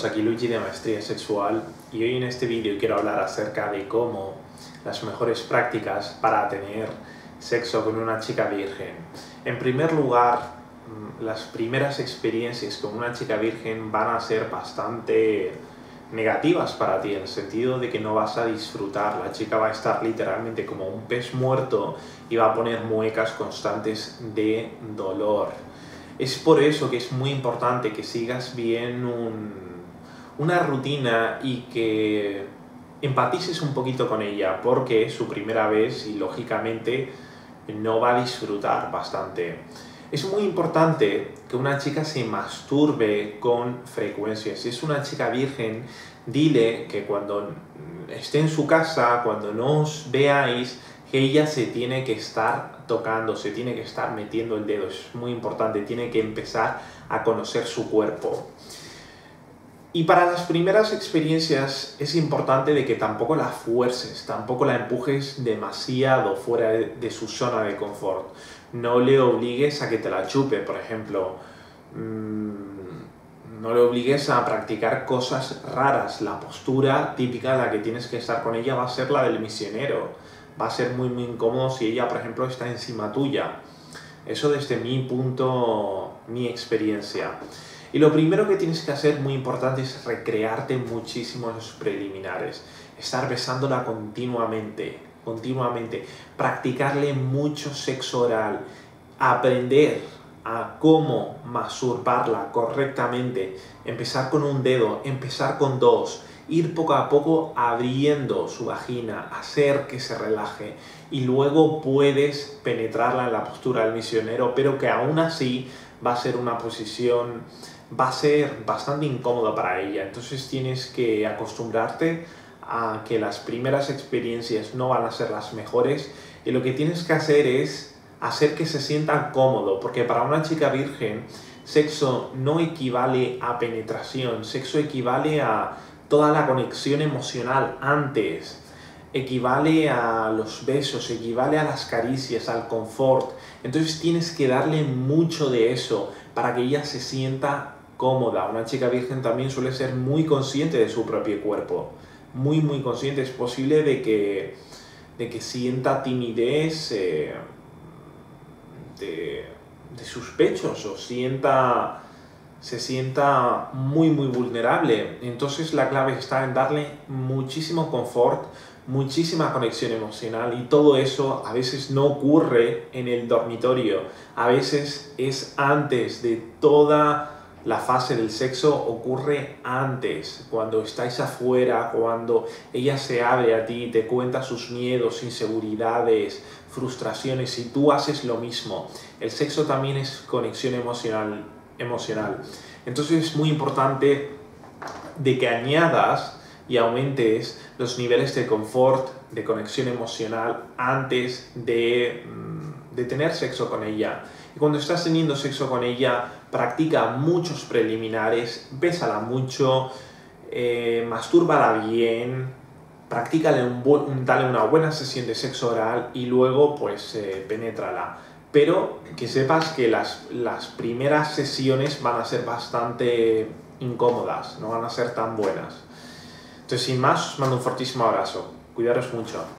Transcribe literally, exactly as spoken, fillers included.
amigos, aquí Luigi de Maestría Sexual y hoy en este vídeo quiero hablar acerca de cómo las mejores prácticas para tener sexo con una chica virgen. En primer lugar, las primeras experiencias con una chica virgen van a ser bastante negativas para ti, en el sentido de que no vas a disfrutar. La chica va a estar literalmente como un pez muerto y va a poner muecas constantes de dolor. Es por eso que es muy importante que sigas bien un, una rutina y que empatices un poquito con ella, porque es su primera vez y lógicamente no va a disfrutar bastante. Es muy importante que una chica se masturbe con frecuencia. Si es una chica virgen, dile que cuando esté en su casa, cuando no os veáis, que ella se tiene que estar tocando, se tiene que estar metiendo el dedo. Es muy importante, tiene que empezar a conocer su cuerpo. Y para las primeras experiencias es importante de que tampoco la fuerces, tampoco la empujes demasiado fuera de, de su zona de confort. No le obligues a que te la chupe, por ejemplo. Mmm, no le obligues a practicar cosas raras. La postura típica en la que tienes que estar con ella va a ser la del misionero. Va a ser muy muy incómodo si ella, por ejemplo, está encima tuya. Eso desde mi punto, mi experiencia. Y lo primero que tienes que hacer, muy importante, es recrearte muchísimo en los preliminares. Estar besándola continuamente, continuamente. Practicarle mucho sexo oral. Aprender a cómo masturbarla correctamente. Empezar con un dedo, empezar con dos. Ir poco a poco abriendo su vagina, hacer que se relaje. Y luego puedes penetrarla en la postura del misionero, pero que aún así va a ser una posición, va a ser bastante incómoda para ella. Entonces tienes que acostumbrarte a que las primeras experiencias no van a ser las mejores. Y lo que tienes que hacer es hacer que se sienta cómodo, porque para una chica virgen, sexo no equivale a penetración, sexo equivale a toda la conexión emocional antes, equivale a los besos, equivale a las caricias, al confort. Entonces tienes que darle mucho de eso para que ella se sienta cómoda. Una chica virgen también suele ser muy consciente de su propio cuerpo, muy muy consciente. Es posible de que, de que sienta timidez eh, de, de sus pechos o sienta... se sienta muy muy vulnerable. Entonces la clave está en darle muchísimo confort, muchísima conexión emocional, y todo eso a veces no ocurre en el dormitorio, a veces es antes de toda la fase del sexo, ocurre antes, cuando estáis afuera, cuando ella se abre a ti, te cuenta sus miedos, inseguridades, frustraciones, y tú haces lo mismo. El sexo también es conexión emocional emocional. Entonces es muy importante de que añadas y aumentes los niveles de confort, de conexión emocional antes de, de tener sexo con ella. Y cuando estás teniendo sexo con ella, practica muchos preliminares, bésala mucho, eh, mastúrbala bien, practícale un un, dale una buena sesión de sexo oral y luego pues eh, penétrala. Pero que sepas que las, las primeras sesiones van a ser bastante incómodas, no van a ser tan buenas. Entonces, sin más, os mando un fortísimo abrazo. Cuidaros mucho.